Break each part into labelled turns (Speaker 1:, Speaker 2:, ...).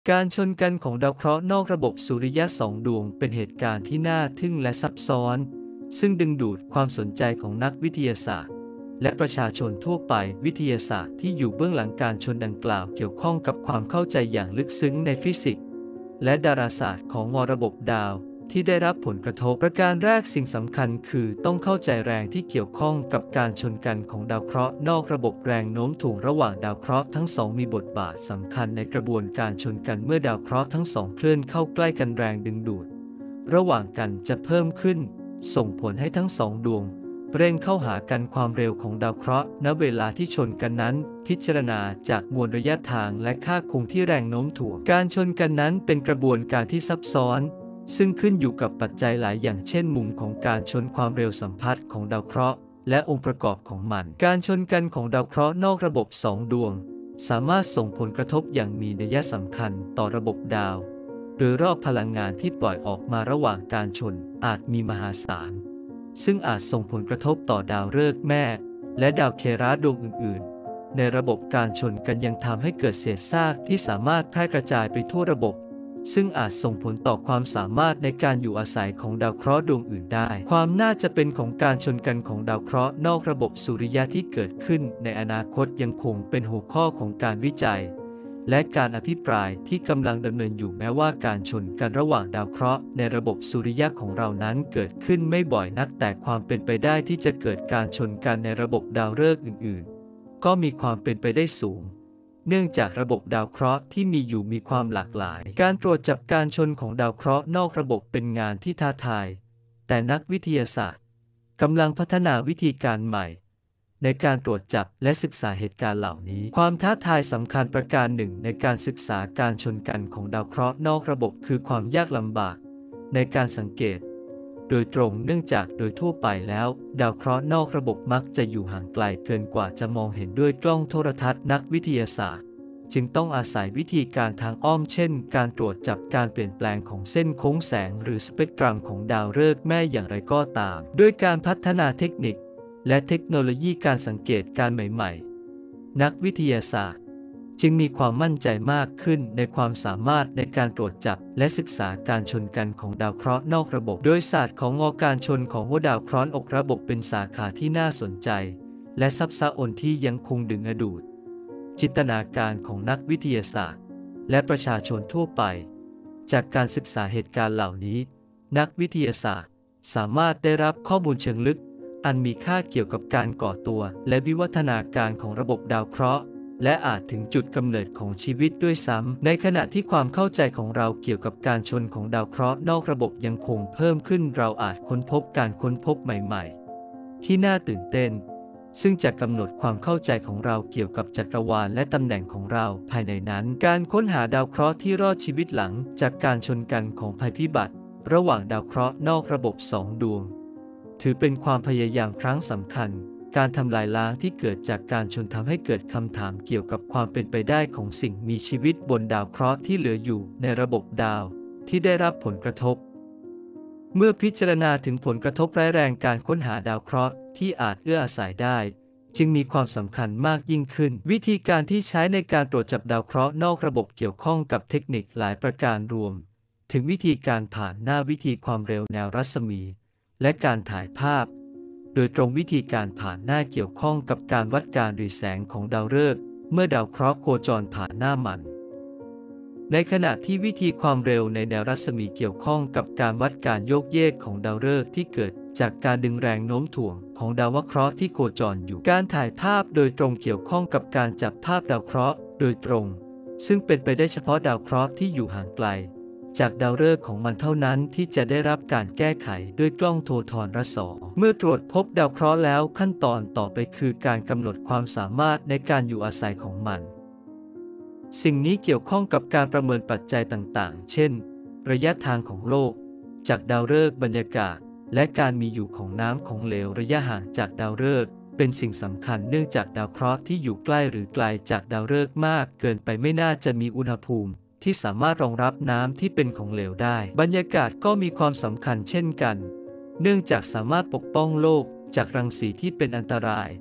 Speaker 1: การชนกันของดาวเคราะห์นอกระบบสุริยะสองดวงเป็นเหตุการณ์ที่น่าทึ่งและซับซ้อนซึ่งดึงดูดความสนใจของนักวิทยาศาสตร์และประชาชนทั่วไปวิทยาศาสตร์ที่อยู่เบื้องหลังการชนดังกล่าวเกี่ยวข้องกับความเข้าใจอย่างลึกซึ้งในฟิสิกส์และดาราศาสตร์ของระบบดาวที่ได้รับผลกระทบประการแรกสิ่งสำคัญคือต้องเข้าใจแรงที่เกี่ยวข้องกับการชนกันของดาวเคราะห์นอกระบบแรงโน้มถ่วงระหว่างดาวเคราะห์ทั้งสองมีบทบาทสำคัญในกระบวนการชนกันเมื่อดาวเคราะห์ทั้งสองเคลื่อนเข้าใกล้กันแรงดึงดูดระหว่างกันจะเพิ่มขึ้นส่งผลให้ทั้งสองดวงเร่งเข้าหากันความเร็วของดาวเคราะห์ณเวลาที่ชนกันนั้นพิจารณาจากมวลระยะทางและค่าคงที่แรงโน้มถ่วงการชนกันนั้นเป็นกระบวนการที่ซับซ้อนซึ่งขึ้นอยู่กับปัจจัยหลายอย่างเช่นมุมของการชนความเร็วสัมพัทธ์ของดาวเคราะห์และองค์ประกอบของมันการชนกันของดาวเคราะห์นอกระบบสองดวงสามารถส่งผลกระทบอย่างมีนัยสำคัญต่อระบบดาวโดยรอบพลังงานที่ปล่อยออกมาระหว่างการชนอาจมีมหาศาลซึ่งอาจส่งผลกระทบต่อดาวฤกษ์แม่และดาวเคราะห์ดวงอื่นๆในระบบการชนกันยังทำให้เกิดเศษซากที่สามารถแพร่กระจายไปทั่วระบบซึ่งอาจส่งผลต่อความสามารถในการอยู่อาศัยของดาวเคราะห์ดวงอื่นได้ความน่าจะเป็นของการชนกันของดาวเคราะห์นอกระบบสุริยะที่เกิดขึ้นในอนาคตยังคงเป็นหัวข้อของการวิจัยและการอภิปรายที่กำลังดำเนินอยู่แม้ว่าการชนกันระหว่างดาวเคราะห์ในระบบสุริยะของเรานั้นเกิดขึ้นไม่บ่อยนักแต่ความเป็นไปได้ที่จะเกิดการชนกันในระบบดาวฤกษ์อื่นๆก็มีความเป็นไปได้สูงเนื่องจากระบบดาวเคราะห์ที่มีอยู่มีความหลากหลายการตรวจจับการชนของดาวเคราะห์นอกระบบเป็นงานที่ท้าทายแต่นักวิทยาศาสตร์กำลังพัฒนาวิธีการใหม่ในการตรวจจับและศึกษาเหตุการณ์เหล่านี้ความท้าทายสำคัญประการหนึ่งในการศึกษาการชนกันของดาวเคราะห์นอกระบบคือความยากลำบากในการสังเกตโดยตรงเนื่องจากโดยทั่วไปแล้วดาวเคราะห์นอกระบบมักจะอยู่ห่างไกลเกินกว่าจะมองเห็นด้วยกล้องโทรทัศน์นักวิทยาศาสตร์จึงต้องอาศัยวิธีการทางอ้อมเช่นการตรวจจับการเปลี่ยนแปลงของเส้นโค้งแสงหรือสเปกตรัมของดาวฤกษ์แม่อย่างไรก็ตามด้วยการพัฒนาเทคนิคและเทคโนโลยีการสังเกตการใหม่ๆนักวิทยาศาสตร์จึงมีความมั่นใจมากขึ้นในความสามารถในการตรวจจับและศึกษาการชนกันของดาวเคราะห์นอกระบบโดยศาสตร์ของการชนของหัวดาวเคราะห์นอกระบบเป็นสาขาที่น่าสนใจและซับซ้อนที่ยังคงดึงดูดจินตนาการของนักวิทยาศาสตร์และประชาชนทั่วไปจากการศึกษาเหตุการณ์เหล่านี้นักวิทยาศาสตร์สามารถได้รับข้อมูลเชิงลึกอันมีค่าเกี่ยวกับการก่อตัวและวิวัฒนาการของระบบดาวเคราะห์และอาจถึงจุดกำเนิดของชีวิตด้วยซ้ำในขณะที่ความเข้าใจของเราเกี่ยวกับการชนของดาวเคราะห์นอกระบบยังคงเพิ่มขึ้นเราอาจค้นพบการค้นพบใหม่ๆที่น่าตื่นเต้นซึ่งจะกำหนดความเข้าใจของเราเกี่ยวกับจักรวาลและตำแหน่งของเราภายในนั้นการค้นหาดาวเคราะห์ที่รอดชีวิตหลังจากการชนกันของภัยพิบัติระหว่างดาวเคราะห์นอกระบบสองดวงถือเป็นความพยายามครั้งสำคัญการทำลายล้างที่เกิดจากการชนทำให้เกิดคำถามเกี่ยวกับความเป็นไปได้ของสิ่งมีชีวิตบนดาวเคราะห์ที่เหลืออยู่ในระบบดาวที่ได้รับผลกระทบเมื่อพิจารณาถึงผลกระทบร้ายแรงการค้นหาดาวเคราะห์ที่อาจเอื้ออาศัยได้จึงมีความสำคัญมากยิ่งขึ้นวิธีการที่ใช้ในการตรวจจับดาวเคราะห์นอกระบบเกี่ยวข้องกับเทคนิคหลายประการรวมถึงวิธีการผ่านหน้าวิธีความเร็วแนวรัศมีและการถ่ายภาพโดยตรงวิธีการผ่านหน้าเกี่ยวข้องกับการวัดการรีแสงของดาวฤกษ์เมื่อดาวเคราะห์โคจรผ่านหน้ามันในขณะที่วิธีความเร็วในแนวรัศมีเกี่ยวข้องกับการวัดการโยกเยกของดาวฤกษ์ที่เกิดจากการดึงแรงโน้มถ่วงของดาวเคราะห์ที่โคจรอยู่การถ่ายภาพโดยตรงเกี่ยวข้องกับการจับภาพดาวเคราะห์โดยตรงซึ่งเป็นไปได้เฉพาะดาวเคราะห์ที่อยู่ห่างไกลจากดาวฤกษ์ของมันเท่านั้นที่จะได้รับการแก้ไขด้วยกล้องโทรทรรศมีเมื่อตรวจพบดาวเคราะห์แล้วขั้นตอนต่อไปคือการกำหนดความสามารถในการอยู่อาศัยของมันสิ่งนี้เกี่ยวข้องกับการประเมินปัจจัยต่างๆเช่นระยะทางของโลกจากดาวฤกษ์บรรยากาศและการมีอยู่ของน้ำของเหลวระยะห่างจากดาวฤกษ์เป็นสิ่งสำคัญเนื่องจากดาวเคราะห์ที่อยู่ใกล้หรือไกลจากดาวฤกษ์มากเกินไปไม่น่าจะมีอุณหภูมิที่สามารถรองรับน้ำที่เป็นของเหลวได้บรรยากาศก็มีความสำคัญเช่นกันเนื่องจากสามารถปกป้องโลกจากรังสีที่เป็นอันตราย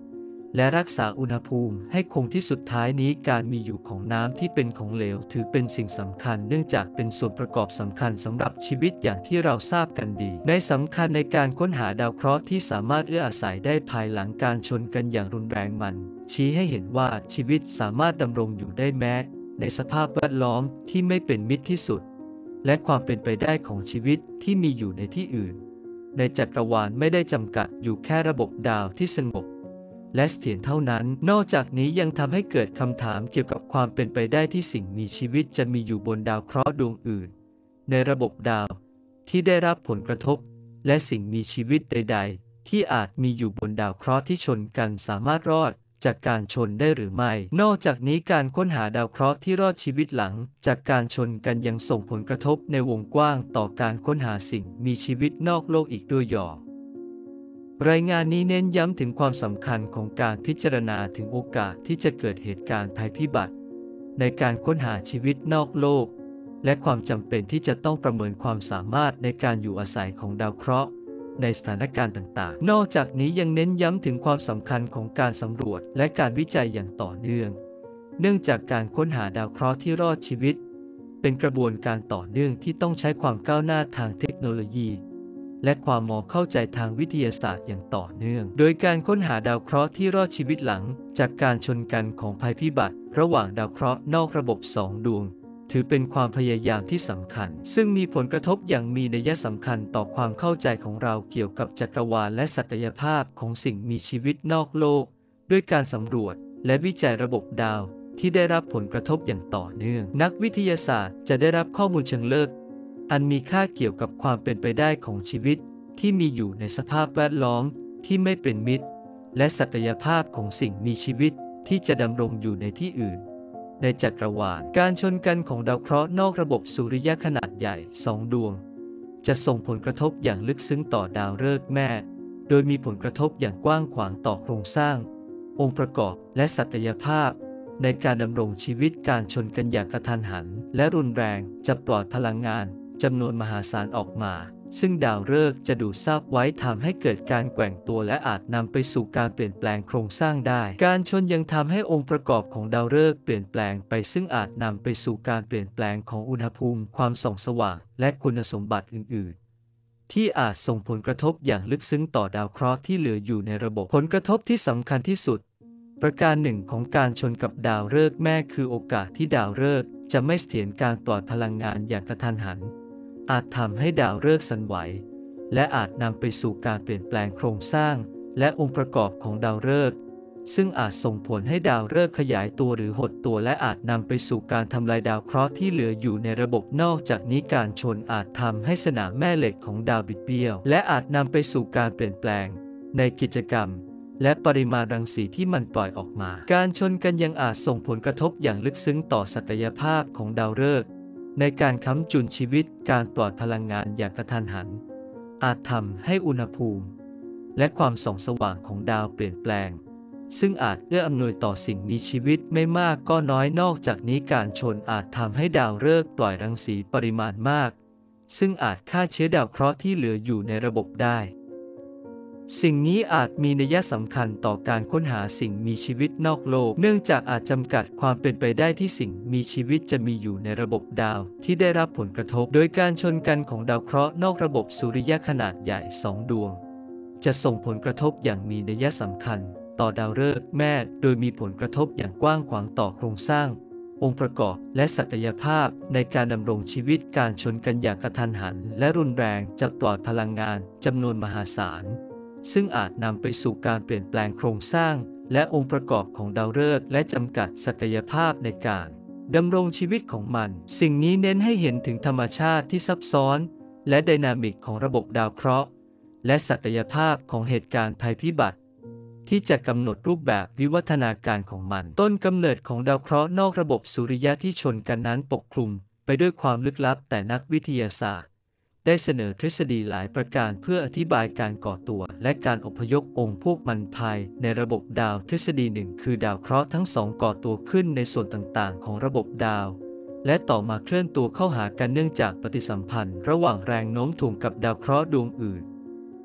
Speaker 1: และรักษาอุณหภูมิให้คงที่สุดท้ายนี้การมีอยู่ของน้ำที่เป็นของเหลวถือเป็นสิ่งสำคัญเนื่องจากเป็นส่วนประกอบสำคัญสำหรับชีวิตอย่างที่เราทราบกันดีในสำคัญในการค้นหาดาวเคราะห์ที่สามารถเอื้ออาศัยได้ภายหลังการชนกันอย่างรุนแรงมันชี้ให้เห็นว่าชีวิตสามารถดำรงอยู่ได้แม้ในสภาพแวดล้อมที่ไม่เป็นมิตรที่สุดและความเป็นไปได้ของชีวิตที่มีอยู่ในที่อื่นในจักรวาลไม่ได้จำกัดอยู่แค่ระบบดาวที่สงบและเสถียรเท่านั้นนอกจากนี้ยังทำให้เกิดคำถามเกี่ยวกับความเป็นไปได้ที่สิ่งมีชีวิตจะมีอยู่บนดาวเคราะห์ดวงอื่นในระบบดาวที่ได้รับผลกระทบและสิ่งมีชีวิตใดๆที่อาจมีอยู่บนดาวเคราะห์ที่ชนกันสามารถรอดจากการชนได้หรือไม่นอกจากนี้การค้นหาดาวเคราะห์ที่รอดชีวิตหลังจากการชนกันยังส่งผลกระทบในวงกว้างต่อการค้นหาสิ่งมีชีวิตนอกโลกอีกด้วยรายงานนี้เน้นย้ำถึงความสำคัญของการพิจารณาถึงโอกาสที่จะเกิดเหตุการณ์ภัยพิบัติในการค้นหาชีวิตนอกโลกและความจำเป็นที่จะต้องประเมินความสามารถในการอยู่อาศัยของดาวเคราะห์ในสถานการณ์ต่างๆนอกจากนี้ยังเน้นย้ำถึงความสำคัญของการสำรวจและการวิจัยอย่างต่อเนื่องเนื่องจากการค้นหาดาวเคราะห์ที่รอดชีวิตเป็นกระบวนการต่อเนื่องที่ต้องใช้ความก้าวหน้าทางเทคโนโลยีและความเข้าใจทางวิทยาศาสตร์อย่างต่อเนื่องโดยการค้นหาดาวเคราะห์ที่รอดชีวิตหลังจากการชนกันของภัยพิบัติระหว่างดาวเคราะห์นอกระบบ2 ดวงถือเป็นความพยายามที่สำคัญซึ่งมีผลกระทบอย่างมีนัยสำคัญต่อความเข้าใจของเราเกี่ยวกับจักรวาลและศักยภาพของสิ่งมีชีวิตนอกโลกด้วยการสำรวจและวิจัยระบบดาวที่ได้รับผลกระทบอย่างต่อเนื่องนักวิทยาศาสตร์จะได้รับข้อมูลเชิงลึกอันมีค่าเกี่ยวกับความเป็นไปได้ของชีวิตที่มีอยู่ในสภาพแวดล้อมที่ไม่เป็นมิตรและศักยภาพของสิ่งมีชีวิตที่จะดำรงอยู่ในที่อื่นในจักรวาลการชนกันของดาวเคราะห์นอกระบบสุริยะขนาดใหญ่2 ดวงจะส่งผลกระทบอย่างลึกซึ้งต่อดาวฤกษ์แม่โดยมีผลกระทบอย่างกว้างขวางต่อโครงสร้างองค์ประกอบและศักยภาพในการดำรงชีวิตการชนกันอย่างกระทันหันและรุนแรงจะปล่อยพลังงานจำนวนมหาศาลออกมาซึ่งดาวฤกษ์จะดูดซับไว้ทำให้เกิดการแกว่งตัวและอาจนำไปสู่การเปลี่ยนแปลงโครงสร้างได้การชนยังทำให้องค์ประกอบของดาวฤกษ์เปลี่ยนแปลงไปซึ่งอาจนำไปสู่การเปลี่ยนแปลงของอุณหภูมิความส่องสว่างและคุณสมบัติอื่นๆที่อาจส่งผลกระทบอย่างลึกซึ้งต่อดาวเคราะห์ที่เหลืออยู่ในระบบผลกระทบที่สำคัญที่สุดประการหนึ่งของการชนกับดาวฤกษ์แม่คือโอกาสที่ดาวฤกษ์จะไม่เสถียรการปล่อยพลังงานอย่างกระทันหันอาจทำให้ดาวฤกษ์สั่นไหวและอาจนำไปสู่การเปลี่ยนแปลงโครงสร้างและองค์ประกอบของดาวฤกษ์ซึ่งอาจส่งผลให้ดาวฤกษ์ขยายตัวหรือหดตัวและอาจนำไปสู่การทำลายดาวเคราะห์ที่เหลืออยู่ในระบบนอกจากนี้การชนอาจทำให้สนามแม่เหล็กของดาวบิดเบี้ยวและอาจนำไปสู่การเปลี่ยนแปลงในกิจกรรมและปริมาณรังสีที่มันปล่อยออกมาการชนกันยังอาจส่งผลกระทบอย่างลึกซึ้งต่อศักยภาพของดาวฤกษ์ในการค้ำจุนชีวิตการปล่อยพลังงานอย่างกระทันหันอาจทำให้อุณหภูมิและความส่องสว่างของดาวเปลี่ยนแปลงซึ่งอาจเอื้ออำนวยต่อสิ่งมีชีวิตไม่มากก็น้อยนอกจากนี้การชนอาจทำให้ดาวฤกษ์ปล่อยรังสีปริมาณมากซึ่งอาจฆ่าเชื้อดาวเคราะห์ที่เหลืออยู่ในระบบได้สิ่งนี้อาจมีนัยสำคัญต่อการค้นหาสิ่งมีชีวิตนอกโลกเนื่องจากอาจจำกัดความเป็นไปได้ที่สิ่งมีชีวิตจะมีอยู่ในระบบดาวที่ได้รับผลกระทบโดยการชนกันของดาวเคราะห์นอกระบบสุริยะขนาดใหญ่2 ดวงจะส่งผลกระทบอย่างมีนัยสำคัญต่อดาวฤกษ์แม่โดยมีผลกระทบอย่างกว้างขวางต่อโครงสร้างองค์ประกอบและศักยภาพในการดำรงชีวิตการชนกันอย่างกระทันหันและรุนแรงจะปล่อยพลังงานจำนวนมหาศาลซึ่งอาจนำไปสู่การเปลี่ยนแปลงโครงสร้างและองค์ประกอบของดาวฤกษ์และจำกัดศักยภาพในการดำรงชีวิตของมันสิ่งนี้เน้นให้เห็นถึงธรรมชาติที่ซับซ้อนและไดนามิกของระบบดาวเคราะห์และศักยภาพของเหตุการณ์ภัยพิบัติที่จะกำหนดรูปแบบวิวัฒนาการของมันต้นกำเนิดของดาวเคราะห์นอกระบบสุริยะที่ชนกันนั้นปกคลุมไปด้วยความลึกลับแต่นักวิทยาศาสตร์ได้เสนอทฤษฎีหลายประการเพื่ออธิบายการก่อตัวและการอพยพองค์พวกมันภายในระบบดาวทฤษฎีหนึ่งคือดาวเคราะห์ทั้ง2ก่อตัวขึ้นในส่วนต่างๆของระบบดาวและต่อมาเคลื่อนตัวเข้าหากันเนื่องจากปฏิสัมพันธ์ระหว่างแรงโน้มถ่วงกับดาวเคราะห์ดวงอื่น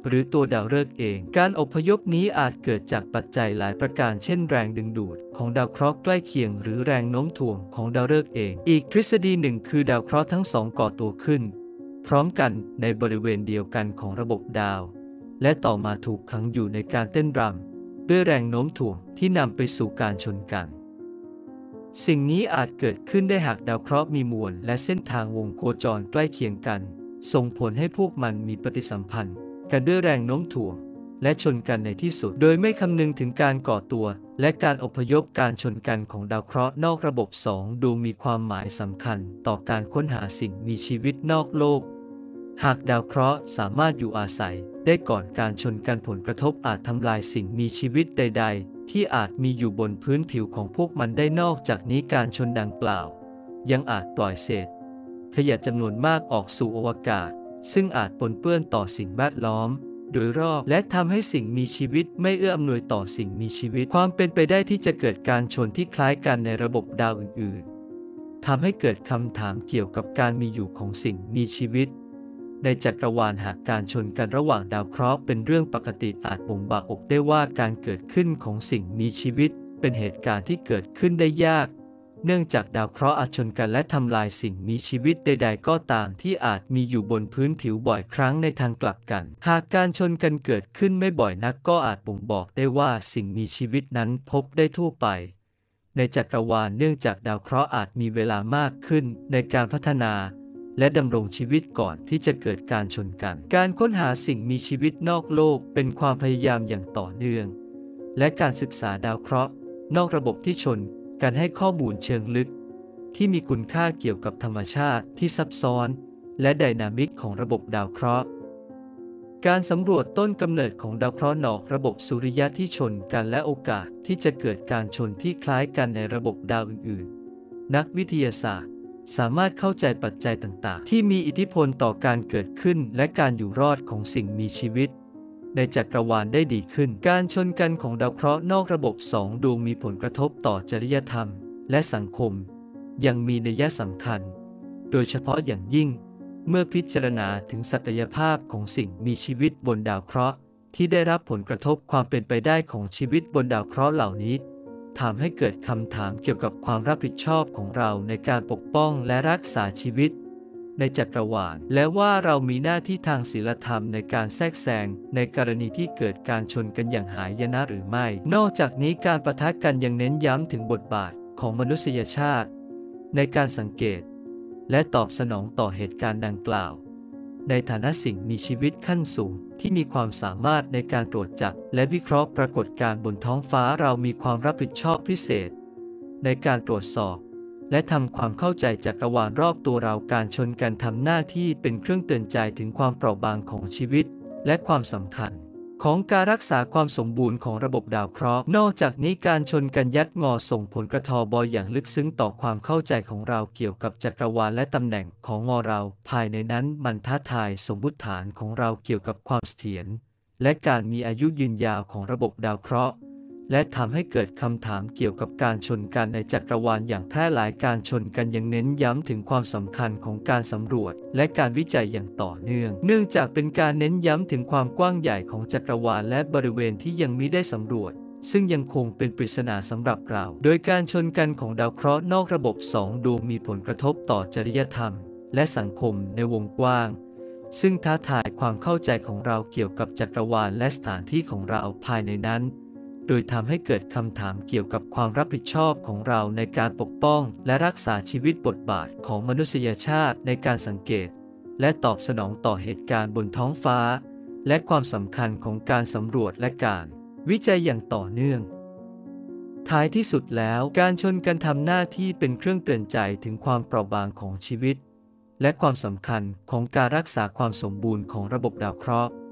Speaker 1: หรือตัวดาวฤกษ์เอง การอพยพนี้อาจเกิดจากปัจจัยหลายประการเช่นแรงดึงดูดของดาวเคราะห์ใกล้เคียงหรือแรงโน้มถ่วงของดาวฤกษ์เองอีกทฤษฎีหนึ่งคือดาวเคราะห์ทั้งสองก่อตัวขึ้นพร้อมกันในบริเวณเดียวกันของระบบดาวและต่อมาถูกขังอยู่ในการเต้นรำด้วยแรงโน้มถ่วงที่นำไปสู่การชนกันสิ่งนี้อาจเกิดขึ้นได้หากดาวเคราะห์มีมวลและเส้นทางวงโคจรใกล้เคียงกันส่งผลให้พวกมันมีปฏิสัมพันธ์กันด้วยแรงโน้มถ่วงและชนกันในที่สุดโดยไม่คำนึงถึงการก่อตัวและการอพยพการชนกันของดาวเคราะห์นอกระบบสองดวงมีความหมายสำคัญต่อการค้นหาสิ่งมีชีวิตนอกโลกหากดาวเคราะห์สามารถอยู่อาศัยได้ก่อนการชนกันผลกระทบอาจทำลายสิ่งมีชีวิตใดๆที่อาจมีอยู่บนพื้นผิวของพวกมันได้นอกจากนี้การชนดังกล่าวยังอาจปล่อยเศษขยะจำนวนมากออกสู่อวกาศซึ่งอาจปนเปื้อนต่อสิ่งแวดล้อมโดยรอบและทำให้สิ่งมีชีวิตไม่เอื้ออำนวยต่อสิ่งมีชีวิตความเป็นไปได้ที่จะเกิดการชนที่คล้ายกันในระบบดาวอื่นๆทำให้เกิดคำถามเกี่ยวกับการมีอยู่ของสิ่งมีชีวิตในจักรวาลหากการชนกันระหว่างดาวเคราะห์เป็นเรื่องปกติอาจบ่งบอกได้ว่าการเกิดขึ้นของสิ่งมีชีวิตเป็นเหตุการณ์ที่เกิดขึ้นได้ยากเนื่องจากดาวเคราะห์อาจชนกันและทำลายสิ่งมีชีวิตใดๆก็ตามที่อาจมีอยู่บนพื้นผิวบ่อยครั้งในทางกลับกันหากการชนกันเกิดขึ้นไม่บ่อยนักก็อาจบ่งบอกได้ว่าสิ่งมีชีวิตนั้นพบได้ทั่วไปในจักรวาลเนื่องจากดาวเคราะห์อาจมีเวลามากขึ้นในการพัฒนาและดำรงชีวิตก่อนที่จะเกิดการชนกันการค้นหาสิ่งมีชีวิตนอกโลกเป็นความพยายามอย่างต่อเนื่องและการศึกษาดาวเคราะห์นอกระบบที่ชนกันให้ข้อมูลเชิงลึกที่มีคุณค่าเกี่ยวกับธรรมชาติที่ซับซ้อนและไดนามิกของระบบดาวเคราะห์การสำรวจต้นกำเนิดของดาวเคราะห์นอกระบบสุริยะที่ชนกันและโอกาสที่จะเกิดการชนที่คล้ายกันในระบบดาวอื่นๆนักวิทยาศาสตร์สามารถเข้าใจปัจจัยต่างๆที่มีอิทธิพลต่อการเกิดขึ้นและการอยู่รอดของสิ่งมีชีวิตในจักรวาลได้ดีขึ้นการชนกันของดาวเคราะห์นอกระบบสองดวงมีผลกระทบต่อจริยธรรมและสังคมยังมีนัยสำคัญโดยเฉพาะอย่างยิ่งเมื่อพิจารณาถึงศักยภาพของสิ่งมีชีวิตบนดาวเคราะห์ที่ได้รับผลกระทบความเป็นไปได้ของชีวิตบนดาวเคราะห์เหล่านี้ทำให้เกิดคำถามเกี่ยวกับความรับผิดชอบของเราในการปกป้องและรักษาชีวิตในจักรวาลและว่าเรามีหน้าที่ทางศีลธรรมในการแทรกแซงในกรณีที่เกิดการชนกันอย่างหายนะหรือไม่นอกจากนี้การปะทะกันยังเน้นย้ำถึงบทบาทของมนุษยชาติในการสังเกตและตอบสนองต่อเหตุการณ์ดังกล่าวในฐานะสิ่งมีชีวิตขั้นสูงที่มีความสามารถในการตรวจจับและวิเคราะห์ปรากฏการณ์บนท้องฟ้าเรามีความรับผิดชอบพิเศษในการตรวจสอบและทำความเข้าใจจักรวาลรอบตัวเราการชนกันทำหน้าที่เป็นเครื่องเตือนใจถึงความเปราะบางของชีวิตและความสำคัญของการรักษาความสมบูรณ์ของระบบดาวเคราะห์นอกจากนี้การชนกันยัดงอส่งผลกระทบอย่างลึกซึ้งต่อความเข้าใจของเราเกี่ยวกับจักรวาลและตำแหน่งของงอเราภายในนั้นมันท้าทายสมมุติฐานของเราเกี่ยวกับความเสถียรและการมีอายุยืนยาวของระบบดาวเคราะห์และทำให้เกิดคำถามเกี่ยวกับการชนกันในจักรวาลอย่างแพร่หลายการชนกันยังเน้นย้ำถึงความสำคัญของการสำรวจและการวิจัยอย่างต่อเนื่องจากเป็นการเน้นย้ำถึงความกว้างใหญ่ของจักรวาลและบริเวณที่ยังมิได้สำรวจซึ่งยังคงเป็นปริศนาสำหรับเราโดยการชนกันของดาวเคราะห์นอกระบบสองดวงมีผลกระทบต่อจริยธรรมและสังคมในวงกว้างซึ่งท้าทายความเข้าใจของเราเกี่ยวกับจักรวาลและสถานที่ของเราภายในนั้นโดยทำให้เกิดคำถามเกี่ยวกับความรับผิดชอบของเราในการปกป้องและรักษาชีวิตบทบาทของมนุษยชาติในการสังเกตและตอบสนองต่อเหตุการณ์บนท้องฟ้าและความสำคัญของการสำรวจและการวิจัยอย่างต่อเนื่องท้ายที่สุดแล้วการชนกันทำหน้าที่เป็นเครื่องเตือนใจถึงความเปราะบางของชีวิตและความสำคัญของการรักษาความสมบูรณ์ของระบบดาวเคราะห์